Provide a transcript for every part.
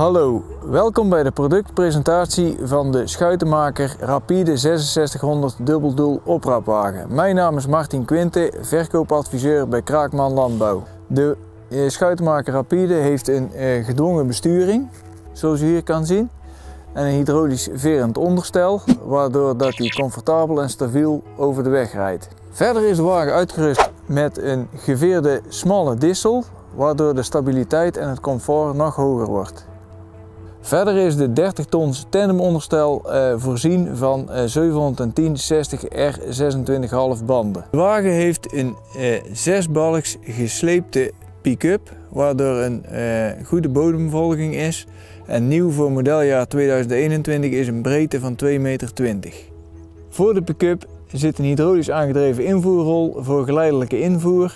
Hallo, welkom bij de productpresentatie van de Schuitenmaker Rapide 6600 dubbeldoel opraapwagen. Mijn naam is Martin Quinte, verkoopadviseur bij Kraakman Landbouw. De Schuitenmaker Rapide heeft een gedwongen besturing, zoals u hier kan zien, en een hydraulisch verend onderstel, waardoor dat hij comfortabel en stabiel over de weg rijdt. Verder is de wagen uitgerust met een geveerde smalle dissel, waardoor de stabiliteit en het comfort nog hoger wordt. Verder is de 30 tons tandemonderstel voorzien van 710/60 R26,5 banden. De wagen heeft een 6-balks gesleepte pick-up, waardoor een goede bodemvolging is. En nieuw voor modeljaar 2021 is een breedte van 2,20 meter. Voor de pick-up zit een hydraulisch aangedreven invoerrol voor geleidelijke invoer.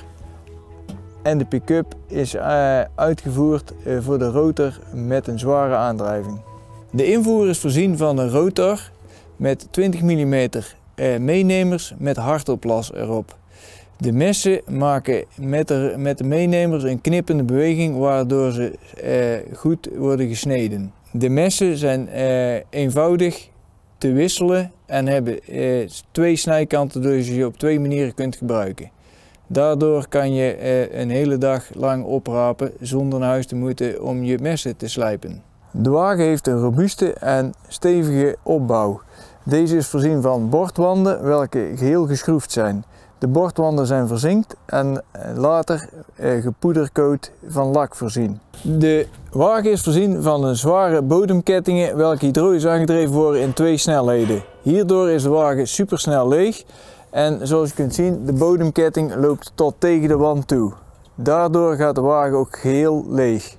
En de pick-up is uitgevoerd voor de rotor met een zware aandrijving. De invoer is voorzien van een rotor met 20 mm meenemers met hartoplas erop. De messen maken met de meenemers een knippende beweging waardoor ze goed worden gesneden. De messen zijn eenvoudig te wisselen en hebben 2 snijkanten, dus je ze op 2 manieren kunt gebruiken. Daardoor kan je een hele dag lang oprapen zonder naar huis te moeten om je messen te slijpen. De wagen heeft een robuuste en stevige opbouw. Deze is voorzien van bordwanden welke geheel geschroefd zijn. De bordwanden zijn verzinkt en later gepoedercoat van lak voorzien. De wagen is voorzien van een zware bodemkettingen welke hydraulisch aangedreven worden in 2 snelheden. Hierdoor is de wagen supersnel leeg. En zoals je kunt zien, de bodemketting loopt tot tegen de wand toe. Daardoor gaat de wagen ook geheel leeg.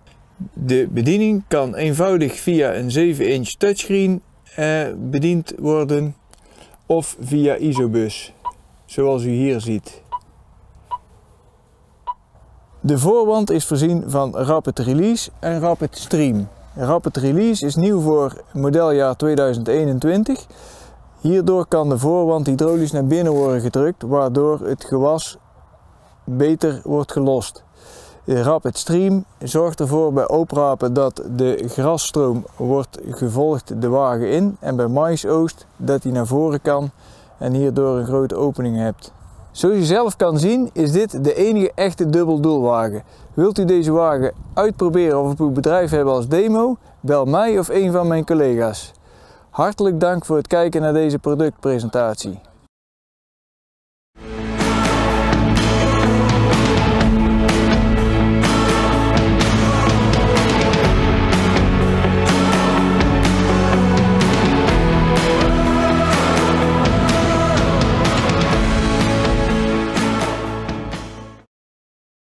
De bediening kan eenvoudig via een 7-inch touchscreen bediend worden of via isobus, zoals u hier ziet. De voorwand is voorzien van Rapid Release en Rapid Stream. Rapid Release is nieuw voor modeljaar 2021. Hierdoor kan de voorwand hydraulisch naar binnen worden gedrukt, waardoor het gewas beter wordt gelost. De Rapid Stream zorgt ervoor bij oprapen dat de grasstroom wordt gevolgd de wagen in en bij maisoogst dat hij naar voren kan en hierdoor een grote opening hebt. Zoals je zelf kan zien is dit de enige echte dubbeldoelwagen. Wilt u deze wagen uitproberen of op uw bedrijf hebben als demo? Bel mij of een van mijn collega's. Hartelijk dank voor het kijken naar deze productpresentatie.